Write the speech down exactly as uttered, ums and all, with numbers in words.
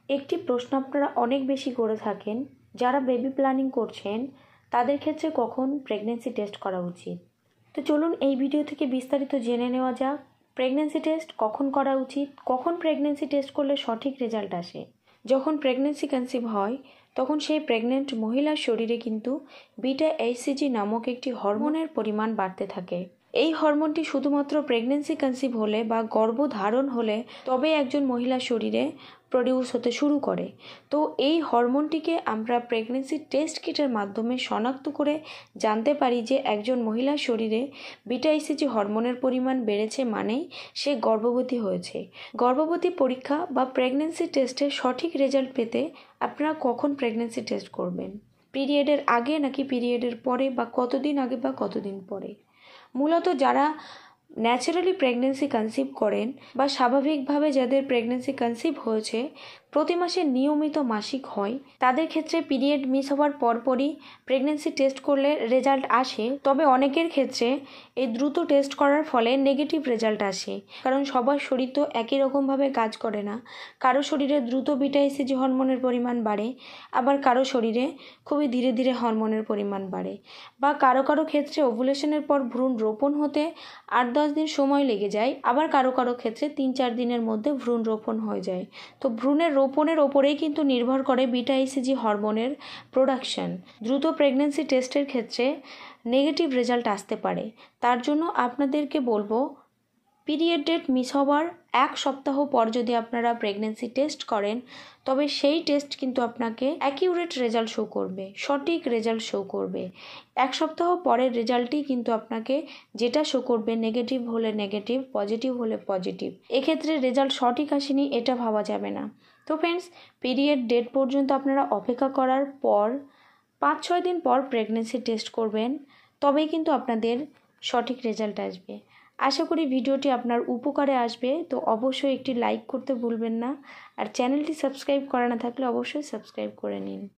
একটি প্রশ্ন আপনারা অনেক বেশি করে থাকেন, যারা বেবি প্ল্যানিং করছেন তাদের ক্ষেত্রে কখন প্রেগন্যান্সি টেস্ট করা উচিত। তো চলুন এই ভিডিও থেকে বিস্তারিত জেনে নেওয়া যাক প্রেগন্যান্সি টেস্ট কখন করা উচিত, কখন প্রেগন্যান্সি টেস্ট করলে সঠিক রেজাল্ট আসে। যখন প্রেগন্যান্সি কনসিভ হয় তখন সেই প্রেগনেন্ট মহিলার শরীরে কিন্তু বিটা এইচসিজি নামক একটি হরমোনের পরিমাণ বাড়তে থাকে। এই হরমোনটি শুধুমাত্র প্রেগন্যান্সি কনসিভ হলে বা গর্ভধারণ হলে তবে একজন মহিলার শরীরে প্রডিউস হতে শুরু করে। তো এই হরমোনটিকে আমরা প্রেগন্যান্সি টেস্ট কিটের মাধ্যমে শনাক্ত করে জানতে পারি যে একজন মহিলার শরীরে বিটা এইচসিজি হরমোনের পরিমাণ বেড়েছে মানেই সে গর্ভবতী হয়েছে। গর্ভবতী পরীক্ষা বা প্রেগন্যান্সি টেস্টের সঠিক রেজাল্ট পেতে আপনারা কখন প্রেগন্যান্সি টেস্ট করবেন, পিরিয়ডের আগে নাকি পিরিয়ডের পরে, বা কতদিন আগে বা কতদিন পরে। মূলত যারা ন্যাচারালি প্রেগন্যান্সি কনসিভ করেন বা স্বাভাবিকভাবে যাদের প্রেগন্যান্সি কনসিভ হয়েছে প্রতি মাসে নিয়মিত মাসিক হয়, তাদের ক্ষেত্রে পিরিয়ড মিস হওয়ার পরপরই প্রেগন্যান্সি টেস্ট করলে রেজাল্ট আসে। তবে অনেকের ক্ষেত্রে এই দ্রুত টেস্ট করার ফলে নেগেটিভ রেজাল্ট আসে, কারণ সবার শরীর তো একই রকমভাবে কাজ করে না। কারো শরীরে দ্রুত বিটা এইচসিজি হরমোনের পরিমাণ বাড়ে, আবার কারো শরীরে খুবই ধীরে ধীরে হরমোনের পরিমাণ বাড়ে, বা কারো কারো ক্ষেত্রে ওভুলেশনের পর ভ্রূণ রোপণ হতে আট দশ দিন সময় লেগে যায়, আবার কারো কারো ক্ষেত্রে তিন চার দিনের মধ্যে ভ্রূণ রোপণ হয়ে যায়। তো ভ্রূণের রোপণের ওপরেই কিন্তু নির্ভর করে বিটা এইচসিজি হরমোনের প্রোডাকশন। দ্রুত প্রেগন্যান্সি টেস্টের ক্ষেত্রে নেগেটিভ রেজাল্ট আসতে পারে। তার জন্য আপনাদেরকে বলবো, পিরিয়ড ডেট মিস হওয়ার এক সপ্তাহ পর যদি আপনারা প্রেগন্যান্সি টেস্ট করেন তবে সেই টেস্ট কিন্তু আপনাকে অ্যাকিউরেট রেজাল্ট শো করবে, সঠিক রেজাল্ট শো করবে। এক সপ্তাহ পরের রেজাল্টই কিন্তু আপনাকে যেটা শো করবে নেগেটিভ হলে নেগেটিভ, পজিটিভ হলে পজিটিভ। এক্ষেত্রে রেজাল্ট সঠিক আসেনি এটা ভাবা যাবে না। তো ফ্রেন্ডস, পিরিয়ড ডেট পর্যন্ত আপনারা অপেক্ষা করার পর পাঁচ ছয় দিন পর প্রেগন্যান্সি টেস্ট করবেন, তবেই কিন্তু আপনাদের সঠিক রেজাল্ট আসবে। আশা করি ভিডিওটি আপনার উপকারে আসবে। তো অবশ্যই একটি লাইক করতে ভুলবেন না, আর চ্যানেলটি সাবস্ক্রাইব করা না থাকলে অবশ্যই সাবস্ক্রাইব করে নিন।